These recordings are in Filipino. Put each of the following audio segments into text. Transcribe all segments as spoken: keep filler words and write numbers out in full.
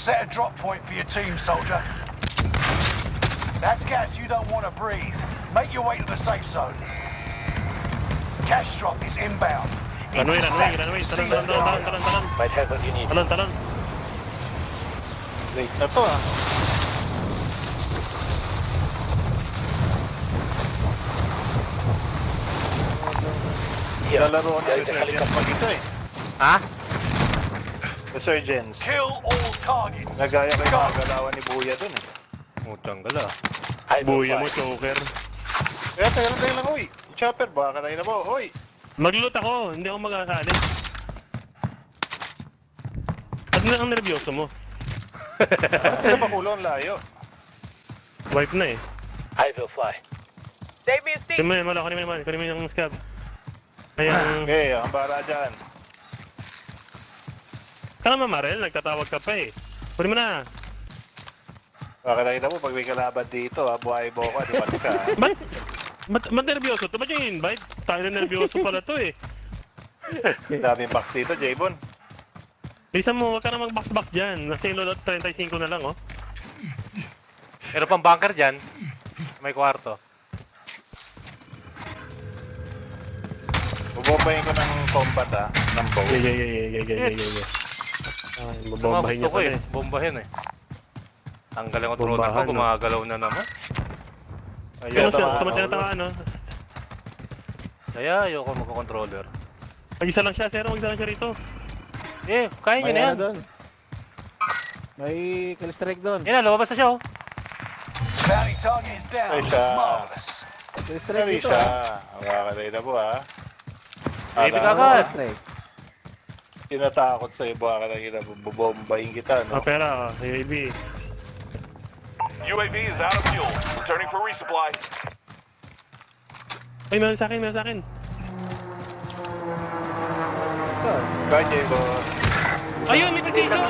Set a drop point for your team, soldier. That's gas you don't want to breathe. Make your way to the safe zone. Cash drop is inbound. Runway, runway, runway. Talon, talon, talon, talon, talon. Might have what you need. Talon, talon. Late na to ah. Lalaro na yung helicopter dito eh. Ha? Resurgence. Kill all targets. Nagaya kayo mga galawan ni Buya dun eh. Utang gala. I will Buya mo, fly. choker. Kaya tayo lang tayo lang, uy. Chopper, baka tayo na mo, uy. Mag-loot ako, hindi ako magkakalit. At na ang nervyoso mo? Ano pa kulo ang layo? Wipe na eh. I will fly. Save me a stick. Kunin mo yan, wala, kunin mo naman, kunin mo yung scab. Ayan. Okay, ang bara dyan. Kala mamarel, nagtatawag ka pa eh. Kunin mo na. Baka nakita mo, pag may kalaban dito, ha, buhay mo ka, di ba ka? Ba't? Ba't ba't nervyoso? Ito ba yung invite? Tayo na nervyoso pala to eh. Daming box dito, J-Bon. Bisa mo, huwag ka na mag-back-back dyan. Nasa yung lolot, thirty-five na lang oh. Meron pang bunker dyan. May kwarto. Bubombayin ko ng combat ha, ng bow. Yeah, yeah, yeah, yeah, yeah, yeah, yeah, yeah. Ay, babombahin niya Gusto ko pala eh. eh. Bombahin eh. Tanggalin ko tronan ko, Bombahan, no? gumagalaw na naman. Kano Ayun, siya? tama, Tama siya ulo. nataka ano? Kaya ayoko magko-controller. Mag-isa lang siya, Zero. Mag-isa lang siya rito. Eh, kaya nyo May na yan. ano doon. May kill strike doon. Yan na, lumabas na siya oh. Bounty target is down. Ay, siya. Marvelous. Kill strike Kali dito. siya. ah. Ang kakalain na po ha. Baby Alam ka mo, agad. Kill strike. Tinatakot sa'yo, baka nakita mo, bubombayin kita, Ah, no? pera. U A V. U A V is out of fuel. Returning for resupply. Ay, meron sa akin, meron sa akin. Kaya, J-Bon. Ayun, may precision!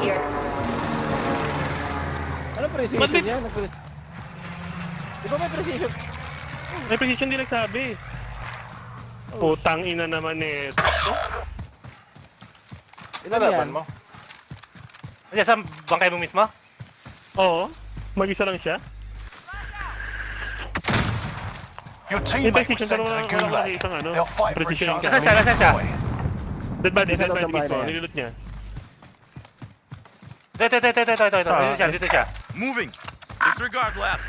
Ano precision Ba't may- yan? Ano pre- Di ba may precision? May precision din nagsabi. Putang ina naman eh. Ilan Nalaban yan? mo? Kasi sa bangkay mo mismo? Oo. Mag-isa lang siya. Your May teammate was precision sent pero to wala the wala gulag. nakita ng ano. They'll fight for a Precision chance ka. to Nasaan siya? Nasaan siya? redeploy. Dead body, dead Nasa body loob ng bahay mismo. na yan. Nilulot niya. Ito, ito, ito, ito, ito, ito, ito. Dito siya, dito siya. Moving. Disregard blast.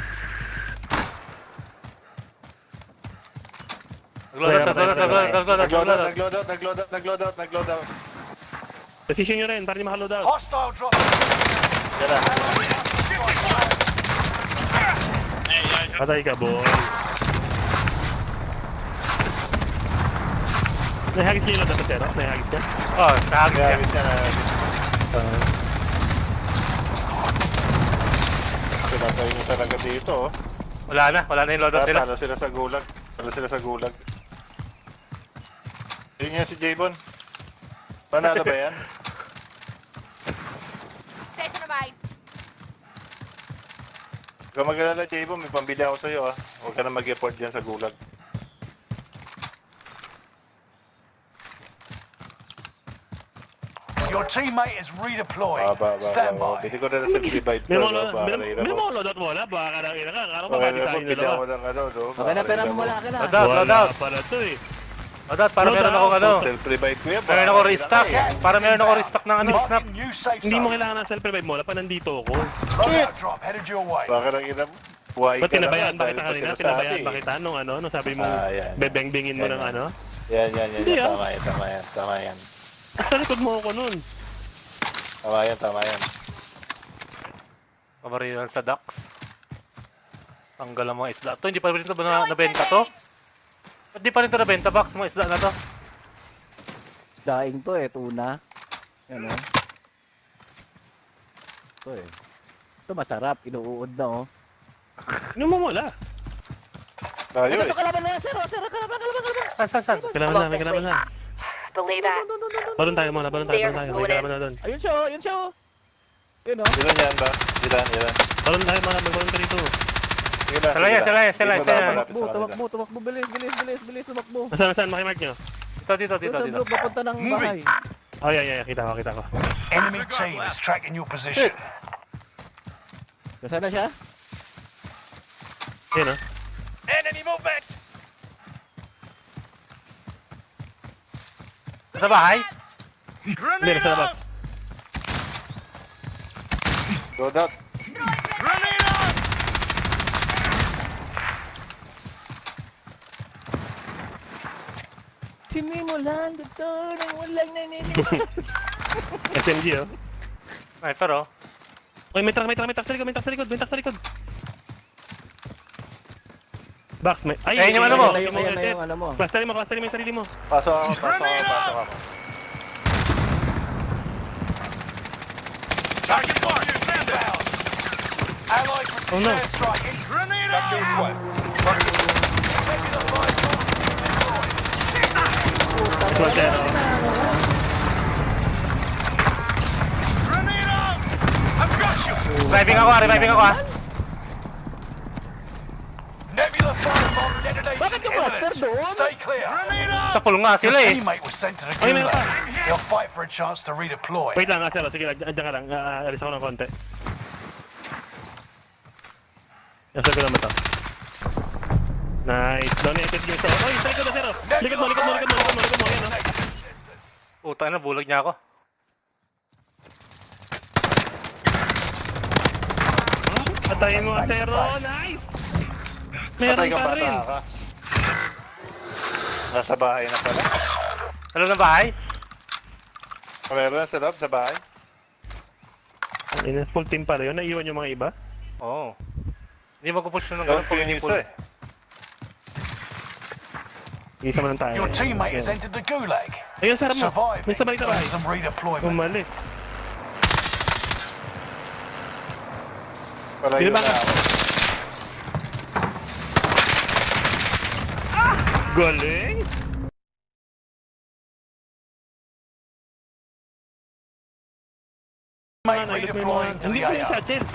Nagload out, nagload out, nagload out, nagload out, Nag-load nagload out, out. nag-load out, nag-load out, nagload out, nagload out. Precision nyo rin, para di makaload out. Hostile drop. Yan na. Patay ka, boy. Nahagis niya yung load na Zero? Nahagis niya? Oh, kahagis siya. Gagawin siya na. Pinatay mo talaga dito, oh. Wala na, wala na yung loadout nila. Talo sila sa gulag. Talo sila sa gulag. Yun yan si J-Bon. Panalo ba yan? Set to the mine. Huwag ka mag-alala, J-Bon. May pambili ako sa'yo, ah. Huwag ka na mag-report dyan sa gulag. Your teammate is redeployed. Ah, ba, ba, Stand ba, ba. by. Bili ko na na sa divide May ko, mga no? load, Baka may na may mga loadout mo wala, baka na ina ka, kala mo Okay, babati tayo bili dalawa. ako ng ano, no? Okay na, pera mo wala ka na. Loadout, Wala loadout. pala to eh. Loadout, para Loadout. meron akong ano. Self-revive ko yan. Meron ako restock. Para meron ako restock ng ano, snap. Marking new safe Hindi mo zone. kailangan ng self-revive mo, wala pa nandito ako. Loadout drop headed your way. Baka nakita mo. Buhay Ba't ka pinabayaan naman ba dahil kita pa kanina? sinasabi, Pinabayaan eh. ba kita nung ano? Nung sabi mo, Ah, yan, yan. bebeng-bengin mo Yan, ng yan. ano? Yan, yan, yan. Hindi, yan. ah. Tama yan, tama yan, tama yan. Sa likod mo ako nun. Tama yan, tama yan. Pamarilan sa docks. Tanggal ang mga isda. Ito, hindi pa rin ito na nabenta to? Ba't di pa rin ito nabenta, Box? Mga isda na to? Daing to eh, tuna. Yan oh. Ito eh. Ito masarap, inuuod na oh. Ano mo wala? Tayo Ito eh. sa kalaban na yan, Zero, Zero, kalaban, kalaban, kalaban. Saan, saan, saan? Kailangan na, may kailangan na. Believe that. Balon tayo muna, balon tayo, balon tayo. May kailangan na doon. Ayun siya oh, yun siya oh. Yun oh. Ilan yan ba? Ilan, ilan. Balon tayo muna, magbalon ka rito. Sige na, Salaya, sige na. salaya, salaya, Hindi mo salaya. na malapit Tumakbo, sa kanila. tumakbo, tumakbo, bilis, bilis, bilis, bilis, tumakbo. Nasaan, nasaan? Makimark nyo. Dito, dito, dito, Dito, dito. bro, papunta ng bahay. Oh, yeah, yeah, yeah. Kita ko, kita ko. Enemy team is tracking your position. Nasaan na siya? Ayun, oh. Enemy movement! Sa bahay? Hindi, nasa labas. Loadout. Sinimulan dito nang walang naniniwala. S M G, oh. Sniper, oh. Uy, may truck, may truck, may truck sa likod, may truck sa likod, may truck sa likod. Box, may... Ay, Ayun yung ano mo. Ayun, ayun, ayun, ano mo. Clusterin mo, clusterin mo yung sarili mo. Pasok ako, pasok ako, pasok ako. Target mark! Stand down! Allied Oh, no. precision striking. Grenade out! Regular fire bomb deployed. Cluster, oh. Grenade out! I've got you! Reviving ako, ah, reviving ako, ah. Nebula fire bomb detonation Bakit yung cluster imminent. doon? Stay clear. Grenade out! Sa pulong nga Your sila, eh. teammate was sent to the Ay, meron gulag. pa. He'll fight for a chance to redeploy. Wait lang, ah, sir. Sige, dyan ka lang. Ah, alis ako ng konti. Nasa ko naman to. Nice. Donated yung sir. Oy, sa likod na, sir. Likod mo, likod mo, likod mo, likod mo, likod mo. Yan, oh. Puta na, bulag niya ako. Patayin mo, sir. Oh, nice. Meron Patay ka pa rin. bata ka. Nasa bahay na pala. Sa loob ng bahay? Meron na sa loob, sa bahay. Ayun, full team pala yun. Naiwan yung mga iba. Oo. Hindi magpupush ng Doon ganun po pag yung hindi isa full. eh. Isa man lang tayo. Your teammate has entered the gulag. Ayun, sir mo. Surviving May sabay ka ba? earns them redeployment. Umalis. Pala Sino yun ba? na ako. Galing. Mate, Ano, ilot mo yung mga- redeploying to Hindi the ko yung A O. satchel.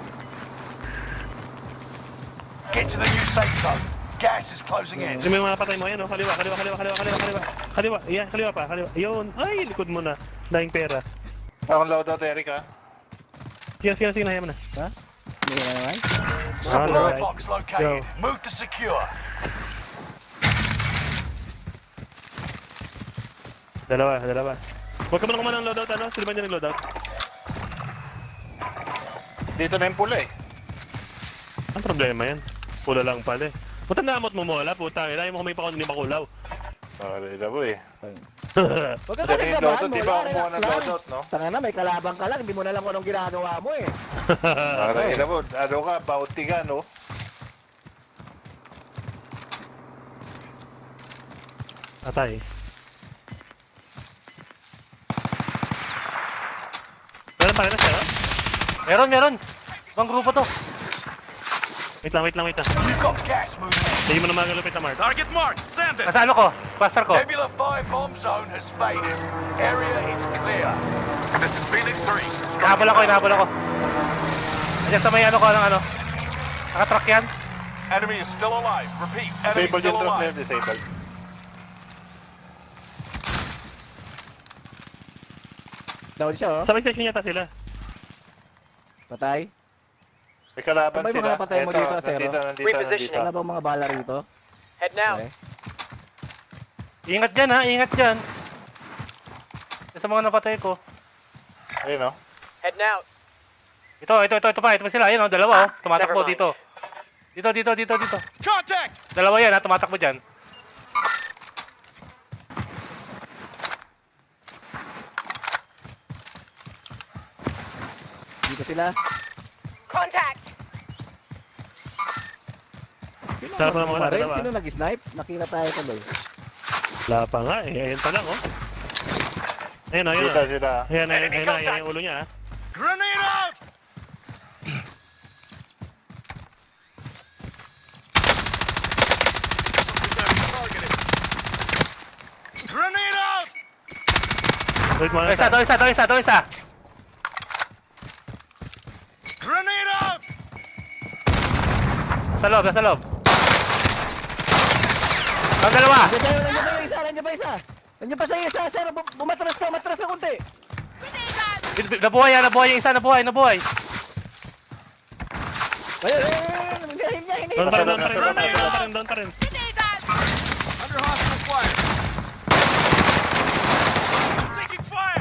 Get to the new safe zone. Gas is closing in. Yung may mga patay mo, ayan, oh. Kaliwa, kaliwa, kaliwa, kaliwa, kaliwa, kaliwa. Kaliwa, yan, kaliwa pa, kaliwa. Yun. Ay, likod mo na. Daing pera. Akong loadout, Eric ha. Sige, sige, sige, nahiya mo na. Ha? Hindi na naman? Supply Alright. box located. Yo. Move to secure. Dalawa, dalawa. Huwag ka mo na kumana ng loadout, ano? Sila ba niya nag-loadout? Dito na yung pula eh. Ang problema yan. Pula lang pala eh. Puta namot mo mo, wala, putang. Ilahin mo kung may pa hindi makulaw. Nakakala mo eh. Huwag ka Dali kasi yung gabahan loadout, mo. di ba Wala, ako kumuha relax ng lang. loadout, no? Tanga na, may kalabang ka lang. Hindi mo na alam kung anong ginagawa mo eh. Nakakala mo, ano ka, bounty ka, no? Atay. Meron pa rin na siya, oh? Meron, meron. Ibang grupo to. Wait lang, wait lang, wait lang. You've got gas moving in. Hindi mo na magalupit na, Mark. Target marked! Send it! Nasa ano ko? Cluster ko. Nebula fire bomb zone has faded. Area is clear. This is Phoenix three. Inahabol ako, inahabol ako. Andiyan sa may ano ko, ng ano. Naka-truck yan. Enemy is still alive. Repeat, enemy Disabled still yung truck na alive. yun, disabled. Down siya oh. Sabay section yata sila. Patay. May kalaban Sabay mga sila. napatay mo Eto, dito, Zero. nandito, nandito, nandito. Wala bang mga bala rito? Head now. Okay. Ingat dyan ha, ingat dyan. Sa mga napatay ko. Ayun, no? Head now. Ito, ito, ito, ito pa. Ito pa sila. Ayun, oh, dalawa oh. Tumatakbo Never mind. dito. Dito, dito, dito, dito. Contact! Dalawa yan ha, tumatakbo dyan. Dito sila. Contact. Sarap na mga Baril, dalawa. sino nag-snipe? Nakita tayo tuloy. Wala pa nga eh. Ayun pa lang, oh. Ayun, oh, ayun. Dito oh. sila. Ayan, ayun, ayun, ayun, ayun yung ulo niya, ah. Grenade out! Grenade out! Wait mo Ito isa, ito isa, ito isa, ito isa. Grenade out! Sa loob, sa loob. Ang dalawa. Nandiyan tayo, nandiyan pa yung isa, nandiyan pa isa. Nandiyan pa sa isa, sir. Bu- Bumatras ka, matras ka kunti. Nabuhay yan, nabuhay yung isa, nabuhay, nabuhay. Ayun, ayun, ayun. Hinahin niya, hinahin Doon pa rin, niya. doon pa rin, doon pa rin, doon pa rin, doon pa rin. Under hostile fire. Taking fire.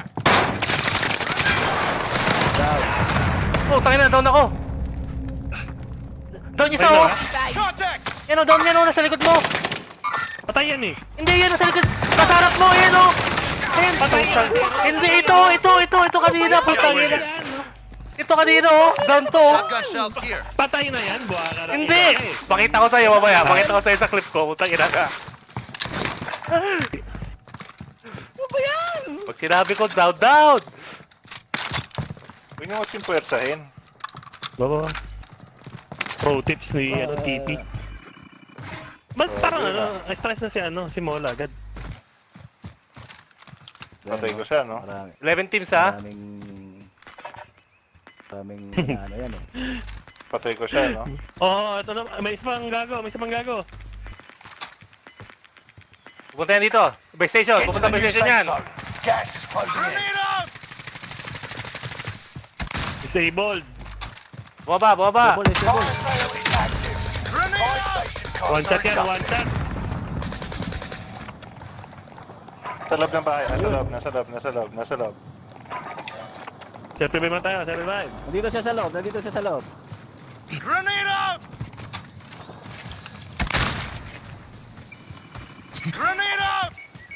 Oh, tangin na, down ako. Down isa Ayun oh. na, ah. Contact. Yan oh, down yan oh, nasa likod mo. Patay yan eh. Hindi yan, nasa likod. Kasarap mo, yan oh. Ayan. Hindi, ito, ito, ito, ito kanina, putang ina. Ito kanina oh, down to oh. Shotgun shells here. Patay na yan, buha ka na. Hindi! Pakita ko sa'yo mamaya, pakita ko sa'yo sa clip ko, putang ina ka. Ano ba yan? Pag sinabi ko, down, down! Huwag niyo mas yung puwersahin. Baba. Pro tips ni ano, T P. Ba't parang ano, stress na si ano, si Mola agad. Patay ko siya, no? Marami. eleven teams ha? Maraming... Maraming ano yan eh. Patay ko siya, no? Oo, oh, ito na, may isa pang gago, may isa pang gago. Pupunta yan dito, base station, Get to pupunta the base new station safe yan. zone. Gas is closing in. Grenade out. Disabled. Bumaba, bumaba. Double, it's double. Fire sale is active. Grenade Fire out. station costs One shot are yan, one shot. Sa loob ng bahay, nasa loob, nasa loob, nasa loob, nasa loob. Self-revive na tayo, self-revive. Nandito siya sa loob, nandito siya sa loob. Grenade out. Grenade out.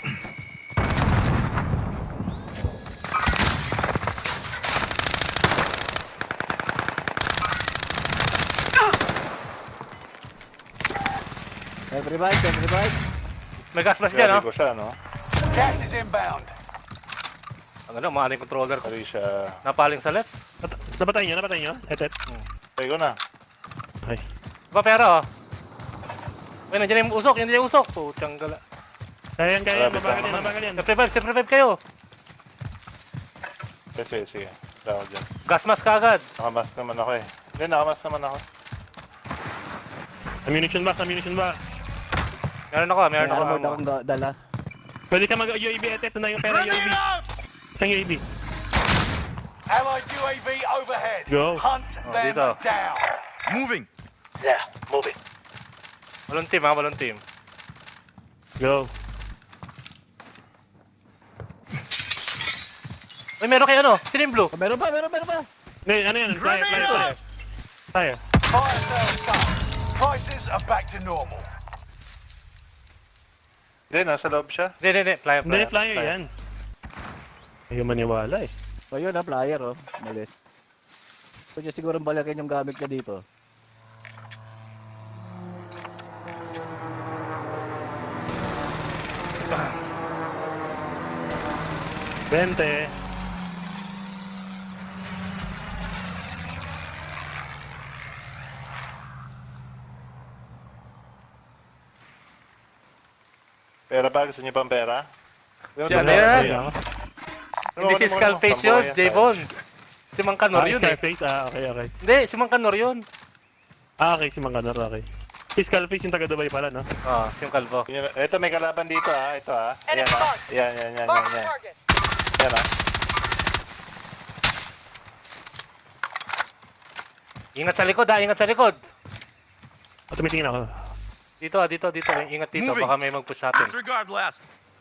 Self-revive, self-revive. May gas mask dyan Grabe oh. ko siya, no? Gas is inbound. Ang ano, mahaling controller ko. Pari siya. Napaling sa left. Nat- Napatay nyo, napatay nyo. Hetet. Patay ko na. Ay. Ba pero oh. Uy, nandiyan yung usok, nandiyan yung usok. Putang gala. Kaya yan, kaya yan, Grabe mabagal ka. yan, mabagal yan. Self-revive, self-revive kayo. Sige, sige, sige. Tawag dyan. Gas mask ka agad. Nakamask naman ako eh. Hindi, nakamask naman ako. Ammunition box, ammunition box. Meron ako, May meron ako. armor akong da- dala. Pwede ka mag-U A V, Hetet. Ito na yung pera U A V. Grenade out. Isang U A V. Allied U A V overhead. Go. Hunt Oh, them dito. down. Moving. Walang team ha, walang team. Go. Uy, meron kayo ano? Sino yung blue? Oh, meron pa, meron, meron pa. Hindi, ano yan? Flyer, flyer, flyer. Flyer. Fire sale done. Prices are back to normal. Hindi, nasa loob siya. Hindi, hindi, hindi. Flyer, Hindi, flyer. flyer yan. Ayaw maniwala eh. So yun ha, flyer oh. Malis. Pwede niya siguro balakin yung gamit niya dito. Bente. Pera ba? Gusto niyo pang pera? Si ano yan? Ayaw. Hindi si Skullface yun, Javon. Si Mang Kanor Ah, yun eh. Scarface? Ah, okay, okay. Hindi, si Mang Kanor yun. Ah, okay, si Manganor, okay. Si Skullface yung taga-Dubai pala, no? Ah, yung kalbo. Ito, may kalaban dito ah. Ito ah. Ayan Enemy ah. mark. Yan, yan, yan, yan, Mark yan. target. Yan ah. Ingat sa likod ha, ingat sa likod. O, tumitingin ako. Dito ah, dito, dito. Ingat dito, Moving. baka may mag-push natin. Disregard blast.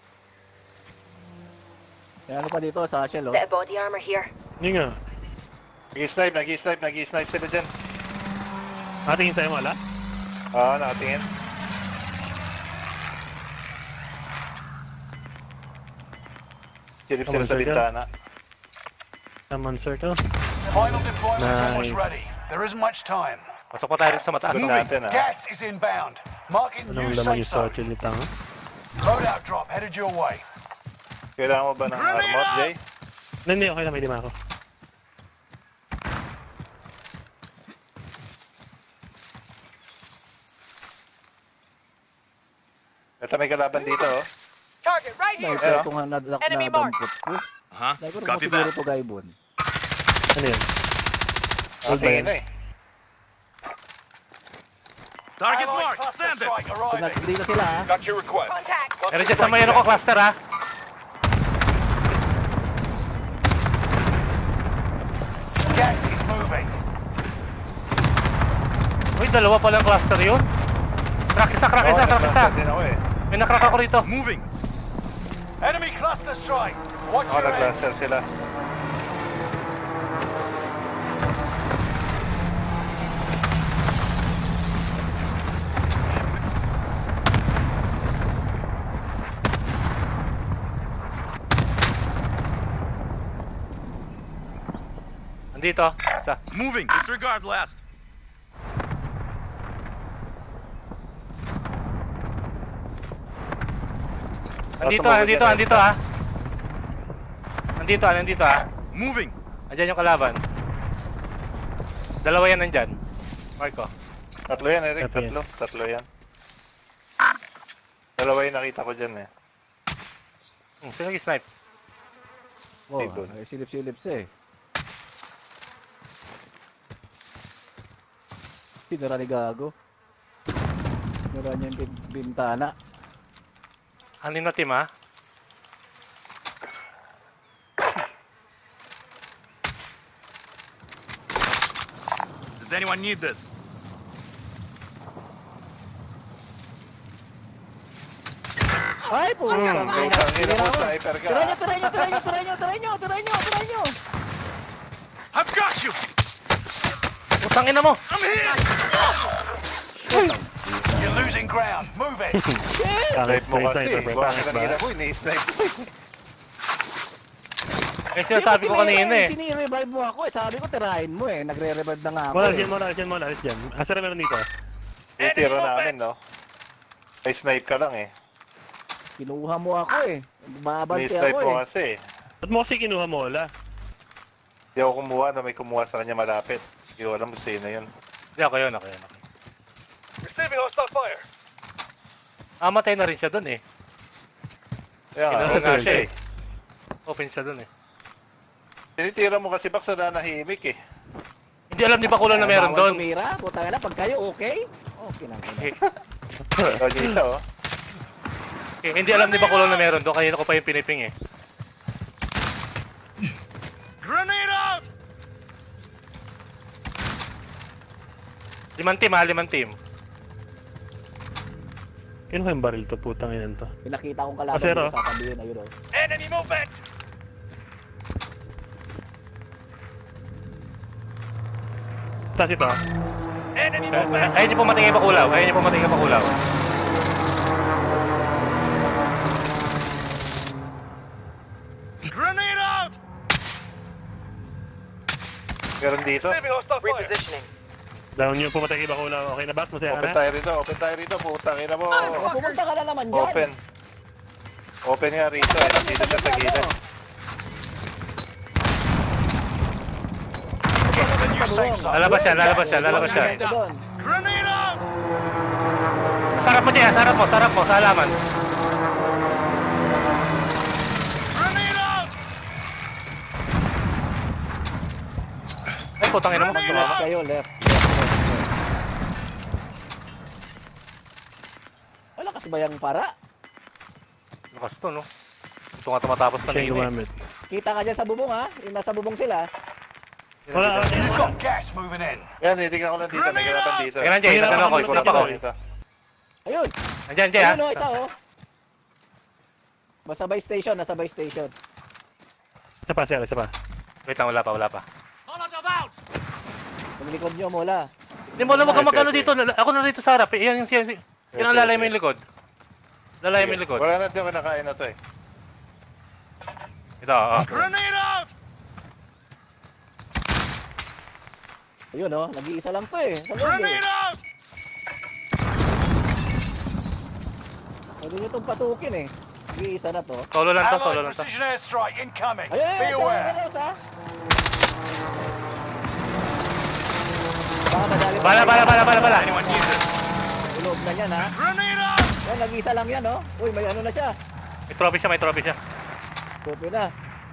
May ano pa dito, sa shell oh. Bit of body armor here. Hindi nga. Nag-i-snipe, nag-i-snipe, nag-i-snipe sila dyan. Atingin sa'yo, wala? Oo, nakatingin. Silip sila sa Come on, bintana. Naman, circle. Final deployment is almost Nice. ready. There isn't much time. Pasok pa tayo dito sa mataas. Ito natin ah. Gas is inbound. Marking Anong new laman safe yung zone. social ni Tanga? Loadout drop headed your way. Kailangan mo ba ng armor, Jay? Hindi, hindi, okay lang, may lima ako. Ito, may kalaban dito oh. Target right here. Sniper Pero- kung nadak Enemy na mark. dampot ko. Huh? Sniper mo Copy siguro that. to Gaibon. Ano yun? Nakatingin na eh. Target Allied marked. cluster Send it. strike Kung arriving. dito sila ha. Got your request. Contact. Meron dyan sa may ano ko, cluster ha. Gas is moving. Uy, dalawa palang cluster yun. Crack isa, crack isa, crack isa. din ako eh. May nakrack ako rito. Moving. Enemy cluster strike. Watch Ako your heads. nag-cluster sila. Andito, isa. Moving. Disregard last. Andito, Nasa andito, moving andito ah. Andito, ah, nandito ah. Moving. Andyan yung kalaban. Dalawa yan nandyan. Marco. Tatlo yan, Eric. Tatlo yan. Tatlo. Tatlo yan. Dalawa yung nakita ko dyan eh. Hmm, sino nag-snipe? Oh, Table. ay, silip-silip siya eh. Sinara ni Gago. Sinara niya yung bin- bintana. Anin na team ah. Does anyone need this? Ay, po! Putang ina mo, sniper ka. Tira nyo, tira nyo, tira nyo, tira nyo, tira nyo, tira nyo, tira nyo! I've got you. Putang ina mo! I'm here. You're losing ground. Move it. Snipe mo May kasi. sniper ba? Buwan Pangit ba? kanina mo, ini-snipe mo. Eh sinasabi ko kanina eh. Sini-revive mo ako eh. Sabi ko, tirahin mo eh. Nagre-revive na nga ako Moral eh. dyan, moral dyan, moral dyan. Asa na meron dito? Yung tiro namin, no? May snipe ka lang eh. Kinuha mo ako eh. Babante Ni-snipe ako mo eh. kasi. Ba't mo kasi kinuha mo, wala? Hindi ako kumuha na may kumuha sa kanya malapit. Hindi ko alam kung sino yun. Hindi ako yun, ako yun. Ako. Receiving hostile fire. Ah, matay na rin siya dun eh. Kaya nga, Kinala nga open siya siya eh. Open siya dun eh. Tinitira mo kasi bak sa nanahimik eh. Hindi alam ni Bakulan na meron Bawal doon. tumira. Puta na, pag kayo okay? Okay na. Okay na. Eh, Lagi siya oh. eh, hindi alam ni Bakulan na meron doon. Kanina ko pa yung piniping eh. Grenade out. Limang team ha, limang team. Kinuha yung baril to, putang inan to. Pinakita kong kalaban Pasero. dito sa tabi yun. Ayun o. Enemy movement. Tapos ito, Enemy Eh, movement. Ayaw niyo po matingin Bakulaw. Ayaw niyo po matingin Bakulaw. Grenade out. Meron dito. Receiving hostile fire. Repositioning. down nyo, pumatay kay Bakulaw. Okay na ba? Masaya ka Open na? tayo rito, open tayo rito. Putang ina mo. Eh, pumunta ka na naman dyan. Open. Open nga rito eh. Nandito siya sa gilid. Get to the new safe zone. Lalabas siya, lalabas siya, lalabas siya. Pumunta doon. Grenade out. Sarap mo dyan, sarap mo, sarap mo, sa halaman. Grenade out. Ay, putang ina mo. Grenade Tumama. out. Kayo, left. Wala kasi ba yung para? Lakas to, no? Ito nga tumatapos Siya kanina eh. gumamit. Kita ka dyan sa bubong ha? Yung nasa bubong sila. Wala, wala. You've got gas moving in. Yan, titignan ko lang dito. May ganapan dito. Teka lang, Jay. Hirap Nagano ako, ako, hirap ikunap ako. Dito. Ayun. Andyan, Jay, ha? Ayun o, ito o. Masabay station, nasabay station. Isa pa, sir, isa pa. Wait lang, wala pa, wala pa. Paglikod nyo mula. Hindi mo alam, wag kang magkano dito. Lala- Ako na rito sa harap. eh. Yan yung yan, yan, yan ang lalay mo yung likod. Lalay mo yung likod. Wala na yung kinakain na to eh. Ito, oo. Grenade out. Ayun o, nag-iisa lang to eh. Sa loob eh. Grenade out. Pwede nyo itong pasukin eh. Nag-iisa na to. Solo lang to, solo Allied lang to. precision airstrike incoming. Ayun, Be ayun, aware. ayun, ayun, ha? Baka madali pa Bala, tayo. bala, bala, bala, bala. Anyone need this? Tulog na yan ha. Grenade out. Yan, nag-iisa lang yan oh. Uy, may ano na siya. May trophy siya, may trophy siya. Kopi na.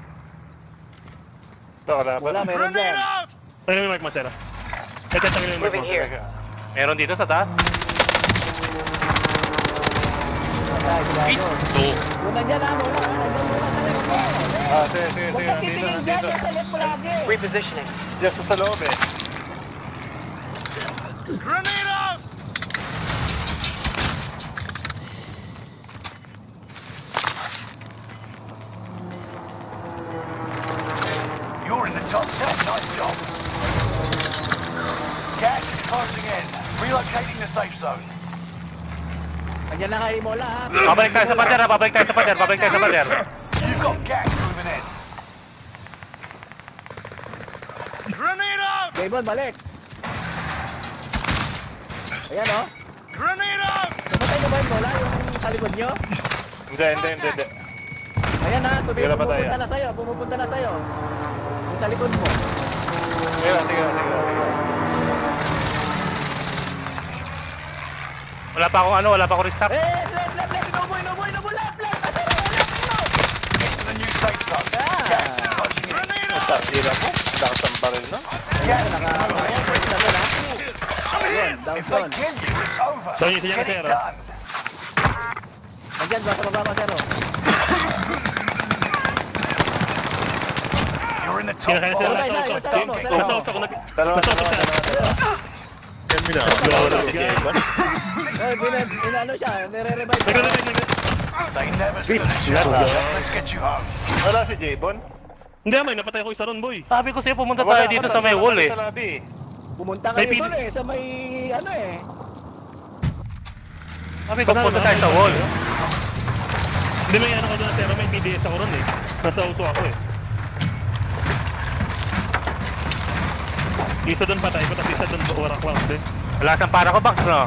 Ito, kalaban. Wala, meron dyan. Grenade out. Tangin mo yung mark mo, sir. Ito, tangin mo yung mark Moving mo. here. Meron dito sa taas. Patay, gago. Two. Muna dyan ha, muna. Nandiyan muna sa left mo. Ah, sige, sige, Huwag sige. kang Nandito, titingin dyan, nandito. yan sa left mo lagi. Repositioning. Diyan sa sa loob eh. Grenade out! You're in the top ten. Nice job. Gas is closing in. Relocating the safe zone. Nandiyan na kayo mola ha. Babalik tayo sa pader, ha? Babalik tayo sa pader, babalik tayo sa pader. You've got gas moving in. Grenade out! Gaybon, balik. Ayan o. Grenade out! Namatay na ba yung mola yung sa likod nyo? Hindi, hindi, hindi, hindi. Ayan ha, tuloy Tira pa tayo. pumupunta na sa'yo, pumupunta na sa'yo. Yung sa likod mo. Teka, teka, teka, teka. Wala pa akong ano, wala pa akong restock. Eh, left, left, left, inubo, inubo, inubo, left, left, left, left, It's the new safe zone. Gas is closing in. Grenade out! Tira mo. Lakas ang baril, no? Gas is Naka, ayan, pwede na doon ha. Ayun, down If they zone. kill you, it's over. Doon yung siya Get kasi, it ano? done. Nandiyan, basta baba pa zero. You're in the top Kinakain five. sila. Isa, isa, Ito, isa, ito. isa, Ito, isa. ito, ito. Dalawa, Basta, dalawa, basta. dalawa, dalawa. Ten minutes. Dalawa na si Jason. Eh, bina- inaano siya, nire-revive siya. Nagre-revive, nagre- They never stood a chance. Let's get you home. Wala si Jabon. Hindi, may napatay ako isa ron, boy. Sabi ko sa'yo, pumunta tayo dito sa may wall eh. Sa lobby. Pumunta May kayo pili- doon eh, sa may, ano eh. Sabi ko, pumunta tayo sa wall. Hindi, may ano ko doon, pero may P D S ako ron eh. Nasa auto ako eh. Isa doon patay ko, tapos isa doon warak lang din. Wala siyang para ko, Bax, no?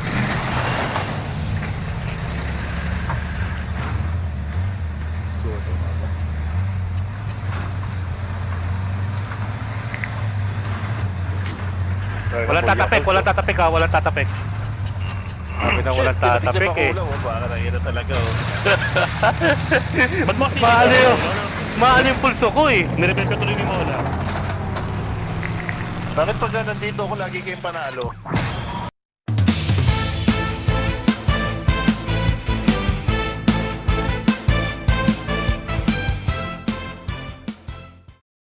Walang tatapik, walang tatapik ha, walang tatapik. Sabi na walang tatapik eh. Baka nangina talaga, oh. Ba't mo kasi? Maano yung, maano yung pulso ko eh. Nirepair ka tuloy ni Mola. Bakit pag nandito ako lagi kayong panalo?